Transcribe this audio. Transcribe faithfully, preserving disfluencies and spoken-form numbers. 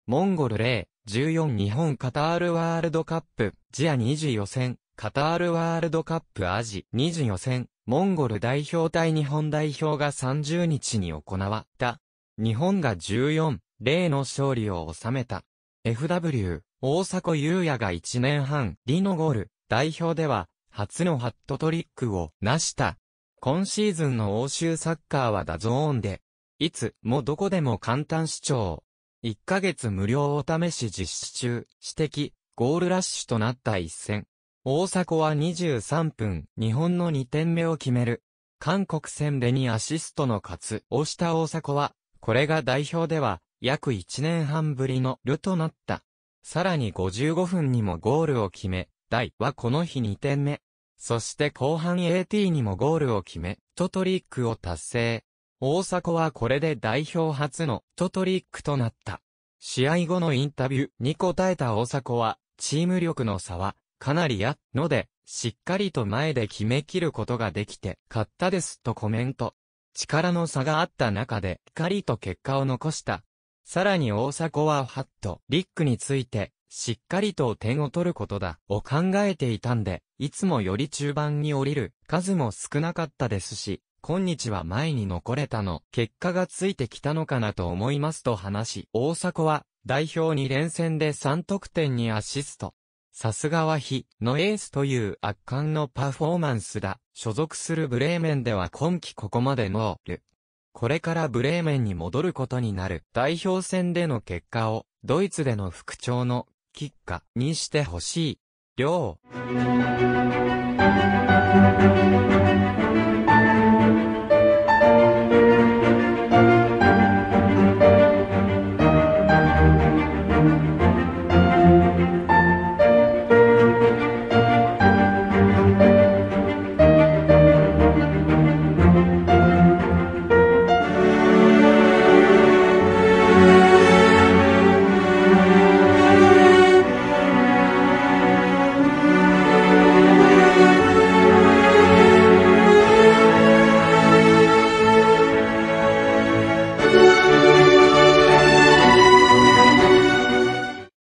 モンゴルゼロ、じゅうよん日本カタールワールドカップ、ジアに次予選、カタールワールドカップアジに次予選、モンゴル代表対日本代表がさんじゅうにちに行わった。日本がじゅうよんたいゼロの勝利を収めた。エフダブリュー、大迫勇也がいちねんはんぶりのゴール、代表では初のハットトリックを成した。今シーズンの欧州サッカーはダゾーンで、いつもどこでも簡単視聴。いっかげつ無料お試し実施中、指摘、ゴールラッシュとなった一戦。大迫はにじゅうさんぷん、日本のにてんめを決める。韓国戦でにアシストの活をした大迫は、これが代表では、約いちねんはんぶりのルとなった。さらにごじゅうごふんにもゴールを決め、大はこの日にてんめ。そして後半 エーティー にもゴールを決め、トトリックを達成。大迫はこれで代表初のトトリックとなった。試合後のインタビューに答えた大迫は、チーム力の差は、かなりあので、しっかりと前で決めきることができて、勝ったですとコメント。力の差があった中で、しっかりと結果を残した。さらに大迫はハットリックについて、しっかりと点を取ることだ、を考えていたんで、いつもより中盤に降りる数も少なかったですし、今日は前に残れたの、結果がついてきたのかなと思いますと話し、大迫は、代表に連戦でさんとくてんにアシスト。さすがは日のエースという圧巻のパフォーマンスだ。所属するブレーメンでは今季ここまでノール。これからブレーメンに戻ることになる代表戦での結果をドイツでの復調のきっかにしてほしい。りょう。